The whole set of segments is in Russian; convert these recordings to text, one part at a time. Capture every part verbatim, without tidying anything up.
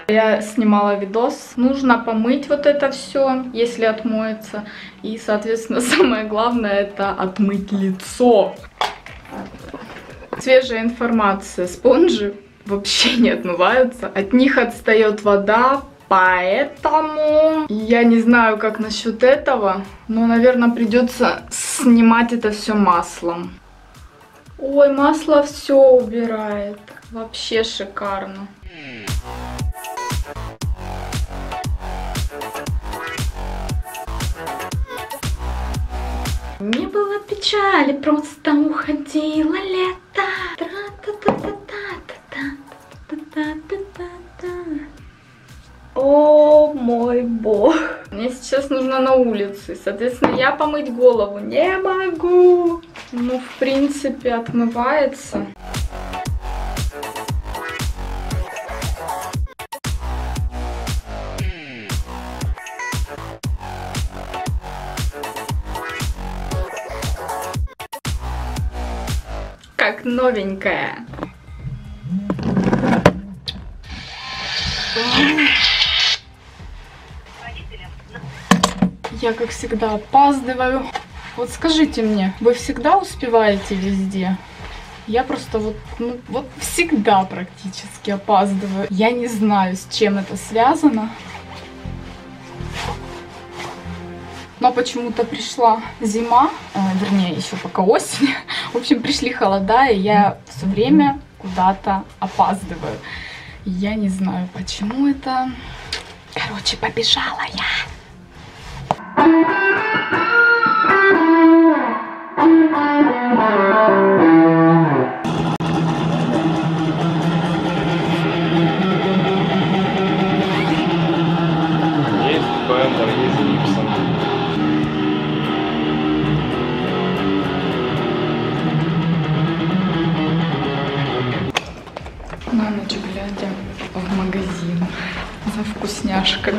Я снимала видос. Нужно помыть вот это все, если отмоется. И, соответственно, самое главное это отмыть лицо. Свежая информация. Спонжи вообще не отмываются. От них отстает вода. Поэтому я не знаю, как насчет этого. Но, наверное, придется снимать это все маслом. Ой, масло все убирает. Вообще шикарно. Не было печали, просто уходило лето. О мой бог. Мне сейчас нужно на улицу. И, соответственно, я помыть голову не могу. Ну, в принципе, отмывается. Как новенькая. Я, как всегда, опаздываю. Вот скажите мне, вы всегда успеваете везде? Я просто вот, ну, вот всегда практически опаздываю. Я не знаю, с чем это связано. Но почему-то пришла зима, э, вернее, еще пока осень. В общем, пришли холода, и я все время куда-то опаздываю. Я не знаю, почему это. Короче, побежала я. Есть Бендер, есть Гибсон. На ночь глядя в магазин за вкусняшками.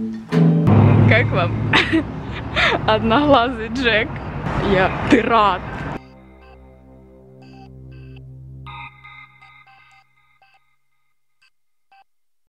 Как вам одноглазый Джек? Я пират.